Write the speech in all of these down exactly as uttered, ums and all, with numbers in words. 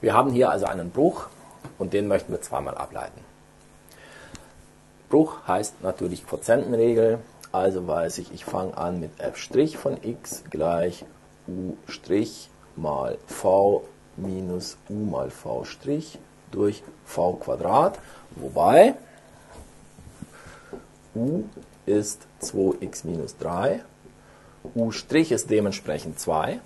Wir haben hier also einen Bruch und den möchten wir zweimal ableiten. Bruch heißt natürlich Quotientenregel, also weiß ich, ich fange an mit f' von x gleich u' mal v minus u mal v' durch v Quadrat, wobei u ist zwei x minus drei, u' ist dementsprechend zwei,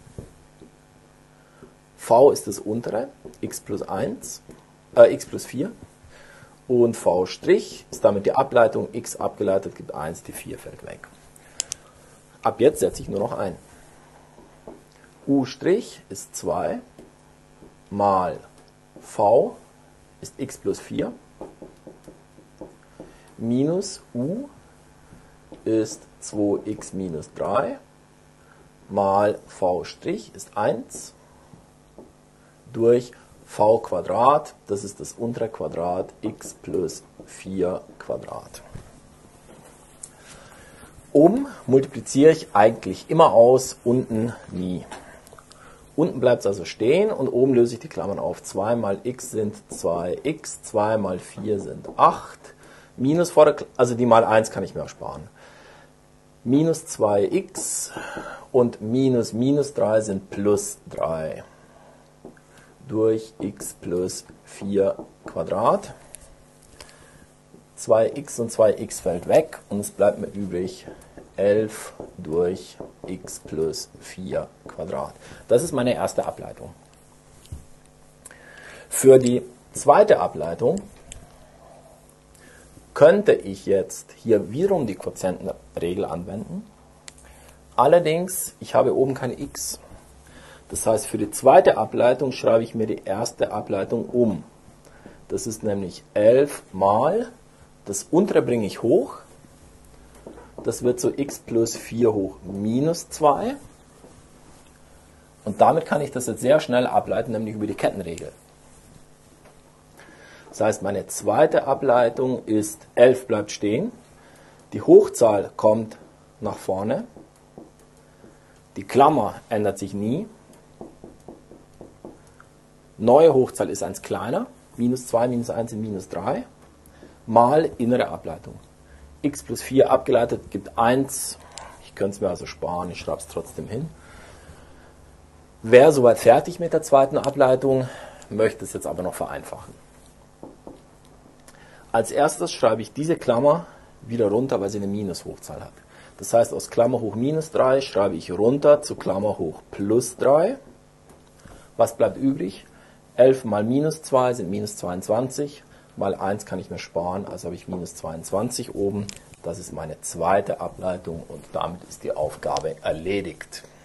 v ist das untere, x plus eins, äh, x plus vier, und v' ist damit die Ableitung, x abgeleitet gibt eins, die vier fällt weg. Ab jetzt setze ich nur noch ein. u' ist zwei mal v ist x plus vier minus u ist zwei x minus drei mal v' ist eins durch v Quadrat, das ist das untere Quadrat, x plus vier Quadrat. Oben multipliziere ich eigentlich immer aus, unten nie. Unten bleibt es also stehen und oben löse ich die Klammern auf. zwei mal x sind zwei x, zwei mal vier sind acht, minus vor der, also die mal eins kann ich mir ersparen. Minus zwei x und minus minus drei sind plus drei. Durch x plus vier Quadrat. zwei x und zwei x fällt weg und es bleibt mir übrig elf durch x plus vier Quadrat. Das ist meine erste Ableitung. Für die zweite Ableitung könnte ich jetzt hier wiederum die Quotientenregel anwenden. Allerdings, ich habe oben kein x. Das heißt, für die zweite Ableitung schreibe ich mir die erste Ableitung um. Das ist nämlich elf mal, das untere bringe ich hoch, das wird so x plus vier hoch minus zwei. Und damit kann ich das jetzt sehr schnell ableiten, nämlich über die Kettenregel. Das heißt, meine zweite Ableitung ist elf bleibt stehen, die Hochzahl kommt nach vorne, die Klammer ändert sich nie, neue Hochzahl ist eins kleiner, minus zwei, minus eins sind minus drei, mal innere Ableitung. X plus vier abgeleitet gibt eins, ich könnte es mir also sparen, ich schreibe es trotzdem hin. Wäre soweit fertig mit der zweiten Ableitung, möchte es jetzt aber noch vereinfachen. Als erstes schreibe ich diese Klammer wieder runter, weil sie eine Minus-Hochzahl hat. Das heißt, aus Klammer hoch minus drei schreibe ich runter zu Klammer hoch plus drei. Was bleibt übrig? elf mal minus zwei sind minus zweiundzwanzig, mal eins kann ich mir sparen, also habe ich minus zweiundzwanzig oben. Das ist meine zweite Ableitung und damit ist die Aufgabe erledigt.